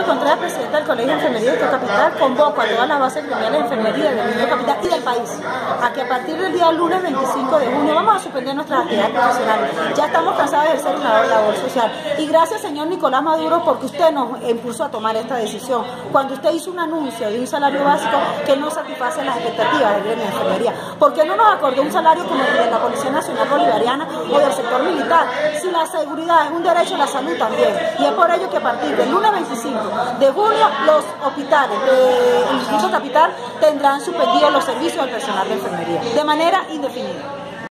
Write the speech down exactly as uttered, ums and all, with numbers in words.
Rosario Contreras, presidenta del Colegio de Enfermería de Capital, convoco a todas las bases gremiales de enfermería del Mundo Capital y del país a que a partir del día lunes veinticinco de junio vamos a suspender nuestras actividades profesionales. Ya estamos cansados de ejercer una labor social. Y gracias, señor Nicolás Maduro, porque usted nos impulsó a tomar esta decisión. Cuando usted hizo un anuncio de un salario básico que no satisface las expectativas del gremio de enfermería, ¿por qué no nos acordó un salario como el de la Policía Nacional Bolivariana o del sector militar? Si la seguridad es un derecho, la salud también. Y es por ello que a partir del lunes veinticinco de junio los hospitales del Distrito Capital tendrán suspendidos los servicios del personal de enfermería de manera indefinida.